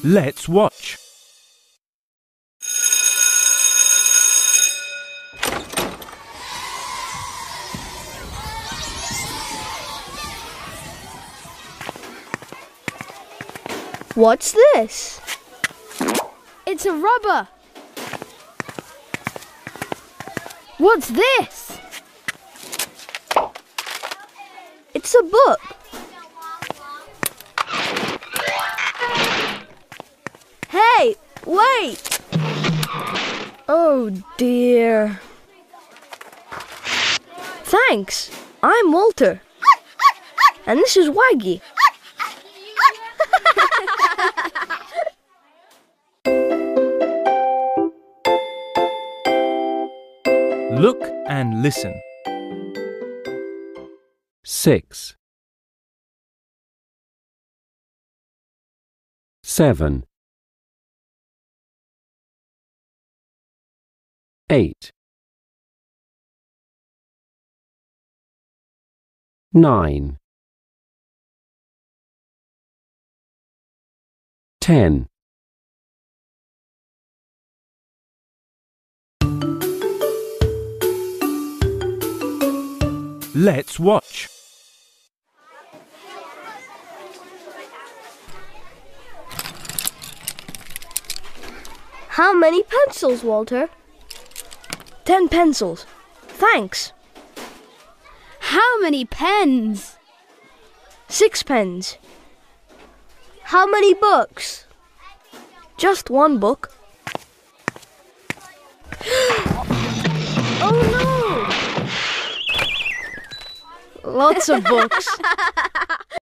Let's watch. What's this? It's a rubber. What's this? It's a book. Hey, wait! Oh dear. Thanks. I'm Walter. And this is Waggy. Look and listen. 6 7 8 9 10 Let's watch. How many pencils, Walter? 10 pencils. Thanks. How many pens? 6 pens. How many books? Just one book. Oh no! Lots of books.